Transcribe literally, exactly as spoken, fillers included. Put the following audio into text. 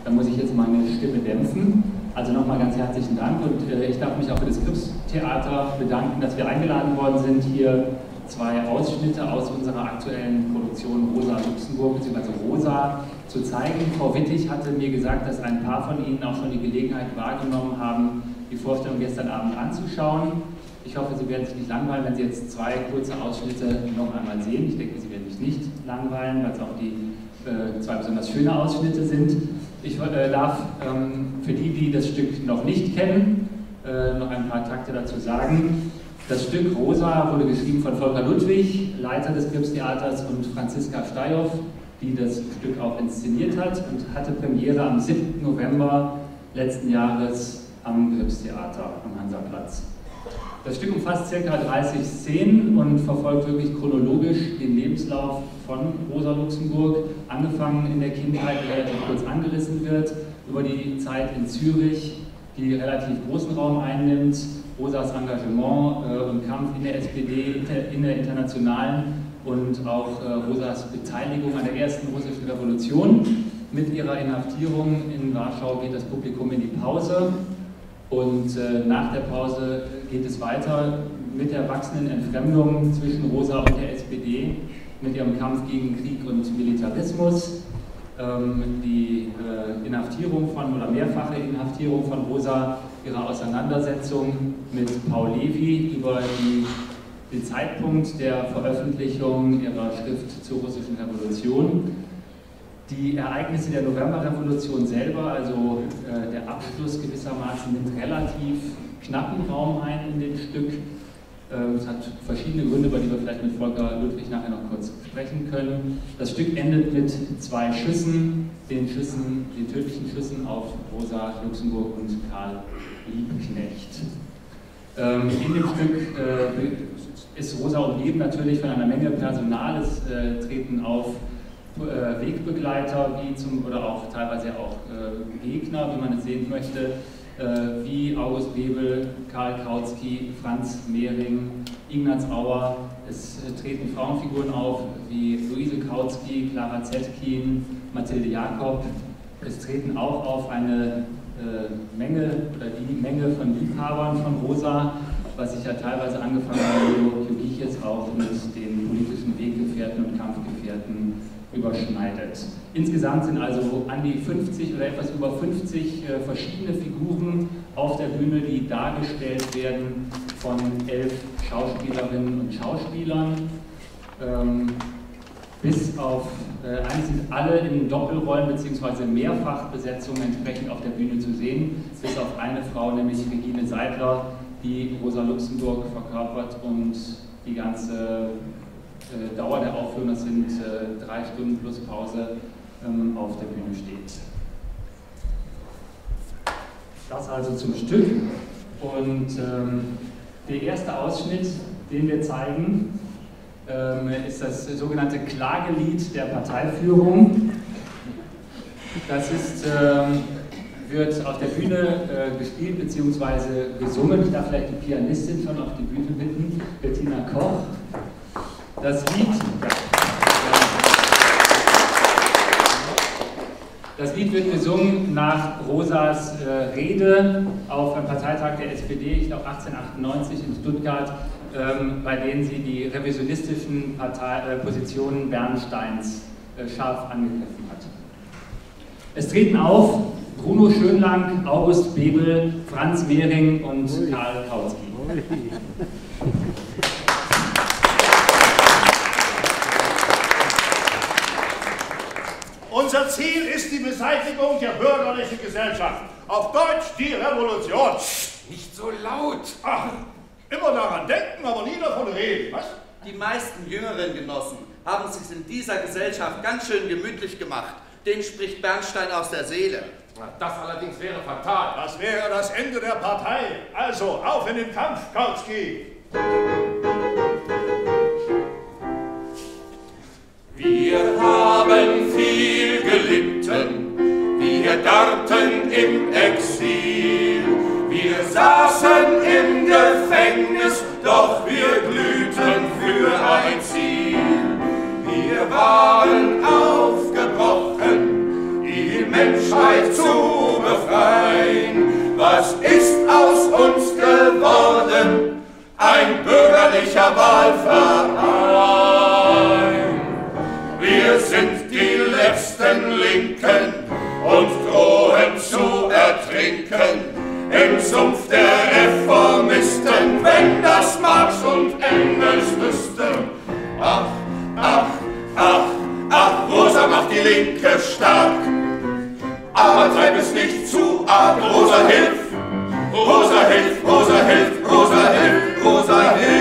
Da muss ich jetzt meine Stimme dämpfen. Also nochmal ganz herzlichen Dank und äh, ich darf mich auch für das Krips-Theater bedanken, dass wir eingeladen worden sind, hier zwei Ausschnitte aus unserer aktuellen Produktion Rosa Luxemburg bzw. Rosa zu zeigen. Frau Wittig hatte mir gesagt, dass ein paar von Ihnen auch schon die Gelegenheit wahrgenommen haben, die Vorstellung gestern Abend anzuschauen. Ich hoffe, Sie werden sich nicht langweilen, wenn Sie jetzt zwei kurze Ausschnitte noch einmal sehen. Ich denke, Sie werden sich nicht langweilen, weil es auch die äh, zwei besonders schöne Ausschnitte sind. Ich äh, darf ähm, für die, die das Stück noch nicht kennen, äh, noch ein paar Takte dazu sagen. Das Stück Rosa wurde geschrieben von Volker Ludwig, Leiter des Krips-Theaters, und Franziska Steyhoff, die das Stück auch inszeniert hat und hatte Premiere am siebten November letzten Jahres am Krips-Theater am Hansaplatz. Das Stück umfasst ca. dreißig Szenen und verfolgt wirklich chronologisch den Lebenslauf von Rosa Luxemburg, angefangen in der Kindheit, die relativ kurz angerissen wird, über die Zeit in Zürich, die relativ großen Raum einnimmt, Rosas Engagement äh, und Kampf in der S P D, inter, in der internationalen, und auch äh, Rosas Beteiligung an der ersten russischen Revolution. Mit ihrer Inhaftierung in Warschau geht das Publikum in die Pause. Und äh, nach der Pause geht es weiter mit der wachsenden Entfremdung zwischen Rosa und der S P D, mit ihrem Kampf gegen Krieg und Militarismus, ähm, die äh, Inhaftierung von, oder mehrfache Inhaftierung von Rosa, ihre Auseinandersetzung mit Paul Levi über die, den Zeitpunkt der Veröffentlichung ihrer Schrift zur russischen Revolution. Die Ereignisse der Novemberrevolution selber, also äh, der Abschluss gewissermaßen, nimmt relativ knappen Raum ein in dem Stück. Ähm, es hat verschiedene Gründe, über die wir vielleicht mit Volker Ludwig nachher noch kurz sprechen können. Das Stück endet mit zwei Schüssen, den Schüssen, den tödlichen Schüssen auf Rosa Luxemburg und Karl Liebknecht. Ähm, in dem Stück äh, ist Rosa umgeben natürlich von einer Menge Personal. Es äh, treten auf Wegbegleiter, wie zum, oder auch teilweise auch äh, Gegner, wie man es sehen möchte, äh, wie August Bebel, Karl Kautsky, Franz Mehring, Ignaz Auer. Es äh, treten Frauenfiguren auf wie Luise Kautsky, Clara Zetkin, Mathilde Jakob. Es treten auch auf eine äh, Menge oder die Menge von Liebhabern von Rosa, was sich ja teilweise angefangen hat, Jugiches auch mit den politischen Weggefährten und Kampfgefährten überschneidet. Insgesamt sind also an die fünfzig oder etwas über fünfzig äh, verschiedene Figuren auf der Bühne, die dargestellt werden von elf Schauspielerinnen und Schauspielern. Ähm, bis auf, äh, eigentlich sind alle in Doppelrollen bzw. Mehrfachbesetzungen entsprechend auf der Bühne zu sehen, bis auf eine Frau, nämlich Regine Seidler, die Rosa Luxemburg verkörpert und die ganze Äh, Dauer der Aufführung, das sind äh, drei Stunden plus Pause, ähm, auf der Bühne steht. Das also zum Stück. Und ähm, der erste Ausschnitt, den wir zeigen, ähm, ist das sogenannte Klagelied der Parteiführung. Das ist, ähm, wird auf der Bühne äh, gespielt bzw. gesungen. Ich darf vielleicht die Pianistin schon auf die Bühne bitten, Bettina Koch. Das Lied, das Lied wird gesungen nach Rosas äh, Rede auf einem Parteitag der S P D, ich glaube achtzehnhundertachtundneunzig in Stuttgart, ähm, bei denen sie die revisionistischen Partei, äh, Positionen Bernsteins äh, scharf angegriffen hat. Es treten auf Bruno Schönlang, August Bebel, Franz Mehring und Ui. Karl Kautsky. Ui. Unser Ziel ist die Beseitigung der bürgerlichen Gesellschaft. Auf Deutsch die Revolution. Nicht so laut. Ach, immer daran denken, aber nie davon reden, was? Die meisten jüngeren Genossen haben es sich in dieser Gesellschaft ganz schön gemütlich gemacht. Den spricht Bernstein aus der Seele. Das allerdings wäre fatal. Das wäre das Ende der Partei. Also, auf in den Kampf, Kautsky. Wir haben viel gelitten, wir darrten im Exil. Wir saßen im Gefängnis, doch wir glühten für ein Ziel. Wir waren aufgebrochen, im Menschheit zu befreien. Was ist aus uns geworden? Ein bürgerlicher Wahlverein. Wir sind die letzten Linken und drohen zu ertrinken im Sumpf der Reformisten, wenn das Marx und Engels wüssten. Ach, ach, ach, ach, Rosa macht die Linke stark, aber treib es nicht zu arg. Rosa hilft, Rosa hilft, Rosa hilft, Rosa hilft, Rosa hilft.